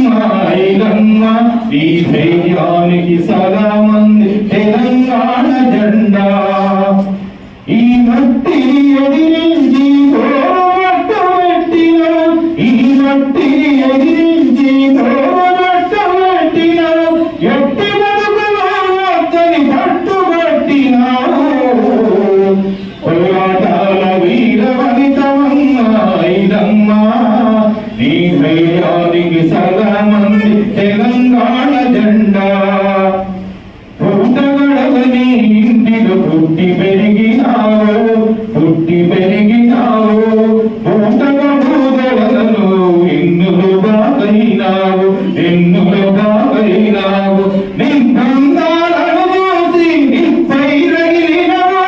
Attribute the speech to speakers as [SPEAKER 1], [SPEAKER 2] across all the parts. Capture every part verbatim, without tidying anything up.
[SPEAKER 1] ఐలమ్మ ఈ ధైర్యానికి సదా మంది తెలంగాణ జెండా ఈ మట్టిని ఎదిరించి గోరమట్టు పెట్టిన ఈ మట్టిని ఎదిరించి గోరమట్టు పెట్టిన ఎట్టి బతుకుని పట్టుబట్టిన పోరాటాల వీర వనితమ్మ ఐలమ్మ నీ ధైర్యానికి సదా మంది తెలంగాణ జెండా పుట్టగడవని ఇంటిలో పుట్టి పెరిగినావు పుట్టి పెరిగినావు పుట్టగడవలను ఎన్నులుగా అయినావు ఎన్నులుగా అయినావు నిర్బంధాలను చూసి నిప్పై రగిలినవా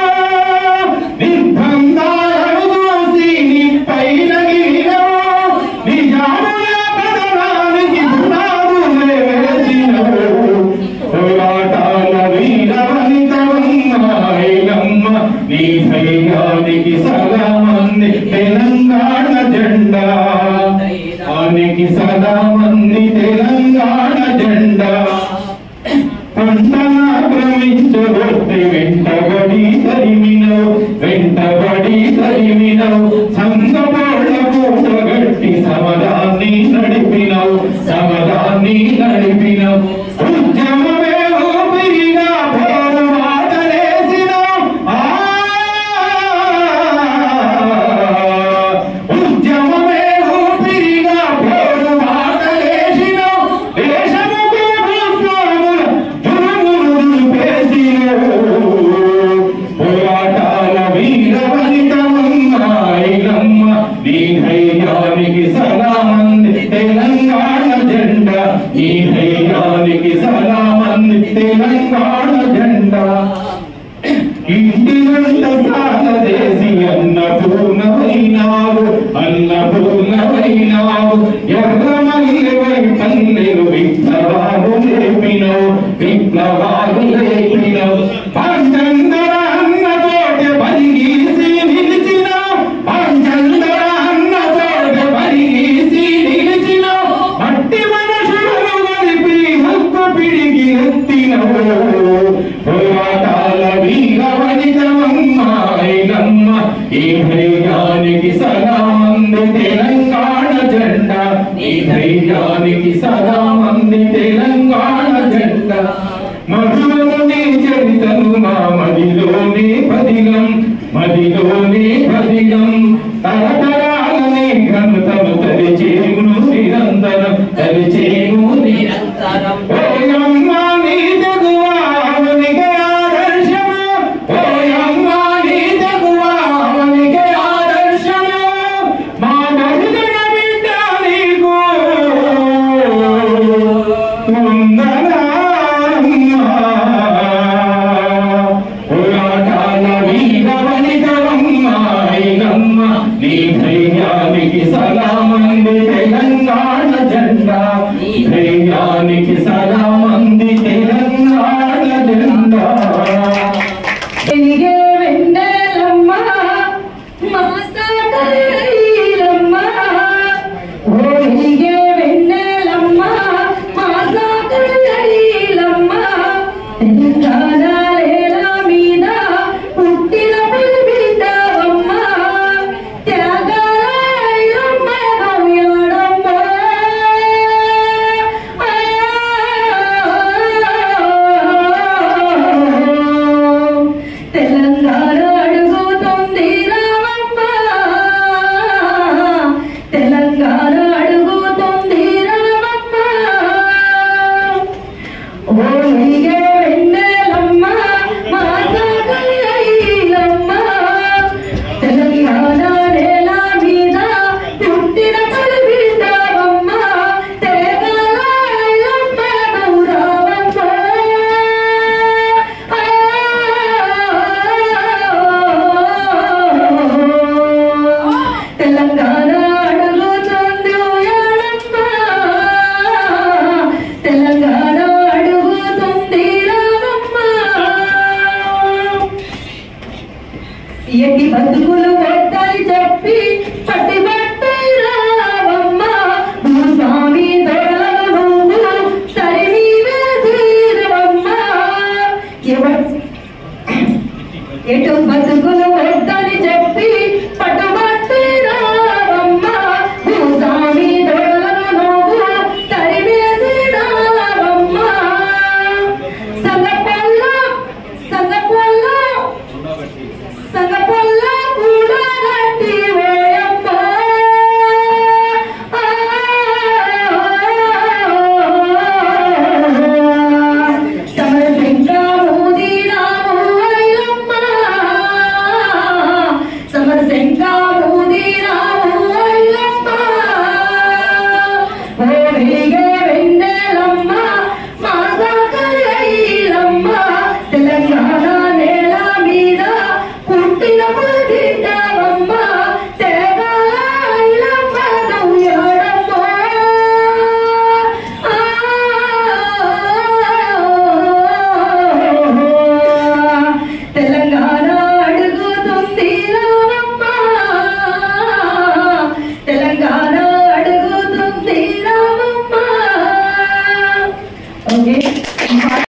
[SPEAKER 1] నిర్బంధాలను చూసి నిప్పై రగిలినవా నిజాముల పదనానికి పునాదులే వేసినవు పోరాటాల వీర వనితమ్మ ఐలమ్మ నీ ధైర్యానికి సదా మంది తెలంగాణ జెండా ఆనికి సదా మంది తెలంగాణ జెండా పంటనాక్రమించబట్టి వెంటబడి తరిమినవు వెంటబడి తరిమినవు సంగపోళ్ళ పూటగట్టి సమరాన్ని నడిపినవు సమరాన్ని నడిపినవు ఉద్యమమే ఊపిరిగా పోరాటలేసినవు ఉద్యమమే ఊపిరిగా పోరాటలేసినవు దేశముకు భూస్వాముల దుర్ములు పేసినవు పోరాటాల వీర వనితమ్మ ఐలమ్మ నీ ధైర్యానికి సదా మంది తెలంగాణ జెండా నీ ధైర్యానికి సదా మంది తెలంగాణ జెండా ఇంటి గంట సాగదేసి అన్నపూర్ణమైనావు అన్నపూర్ణమైనావు ఎర్రమల్లెవై పల్లెలు విప్లవాలు లేపినవు విప్లవాలు లేపినవు పంచందర అన్న తోట పరిగీసి నిలిచినవు పంచందర అన్న తోట పరిగీసి నిలిచినవు మట్టి మనుషులను కలిపి హక్కు పిడికి ఎత్తినవు పోరాటాల వీర వనితమ్మ ఐలమ్మ ఈ ధైర్యానికి సదా మంది తెలంగాణ జెండా ఈ ధైర్యానికి సదా మంది తెలంగాణ జెండా మధులోని చరితను మా మదిలోని పదిలం మదిలోని పదిలం తరతరాలని ఘనతను తరిచేము నిరంతరం తరిచేము నిరంతరం ఓయమ్మ నీ తెగువా అవనికే ఆదర్శము ఓయమ్మ నీ తెగువా అవనికే ఆదర్శము మా బహుజన బిడ్డ నీకు వందనాలమ్మ పోరాటాల వీర వనితమ్మ ఐలమ్మ నీ ధైర్యానికి సదా మంది తెలంగాణ జెండా నీ ధైర్యానికి సదా మంది తెలంగాణ జెండా
[SPEAKER 2] త్యాగాల
[SPEAKER 1] ఓ నీగే